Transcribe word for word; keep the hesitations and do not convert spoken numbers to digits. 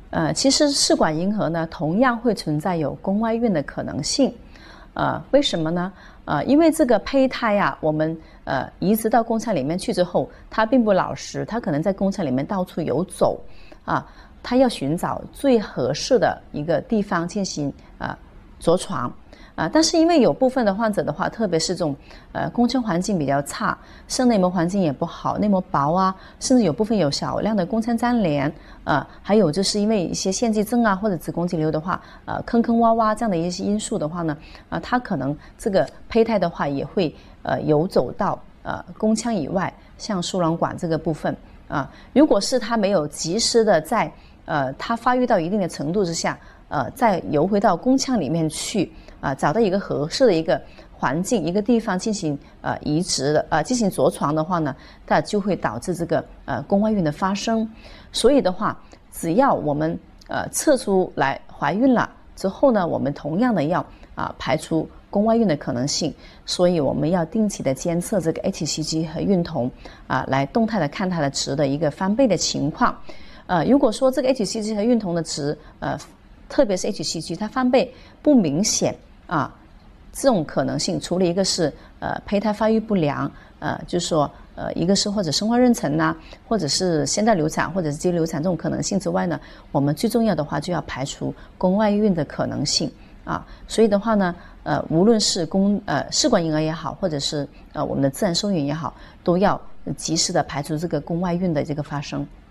呃，其实试管婴儿呢，同样会存在有宫外孕的可能性。呃，为什么呢？呃，因为这个胚胎啊，我们呃移植到宫腔里面去之后，它并不老实，它可能在宫腔里面到处游走啊，它要寻找最合适的一个地方进行啊着床。啊，但是因为有部分的患者的话，特别是这种呃宫腔环境比较差，肾内膜环境也不好，内膜薄啊，甚至有部分有小量的宫腔粘连，呃，还有就是因为一些腺肌症啊或者子宫肌瘤的话，呃坑坑洼洼这样的一些因素的话呢，啊、呃，它可能这个胚胎的话也会呃游走到呃宫腔以外，像输卵管这个部分啊、呃，如果是它没有及时的在呃它发育到一定的程度之下，呃再游回到宫腔里面去。啊、呃，找到一个合适的一个环境、一个地方进行呃移植的呃进行着床的话呢，它就会导致这个呃宫外孕的发生。所以的话，只要我们呃测出来怀孕了之后呢，我们同样的要啊、呃、排除宫外孕的可能性。所以我们要定期的监测这个 H C G 和孕酮啊、呃，来动态的看它的值的一个翻倍的情况。呃，如果说这个 H C G 和孕酮的值呃，特别是 H C G 它翻倍不明显。啊，这种可能性，除了一个是呃胚胎发育不良，呃，就是说呃一个是或者生化妊娠呐、啊，或者是先到流产或者是肌瘤流产这种可能性之外呢，我们最重要的话就要排除宫外孕的可能性啊。所以的话呢，呃，无论是宫呃试管婴儿也好，或者是呃我们的自然受孕也好，都要及时的排除这个宫外孕的这个发生。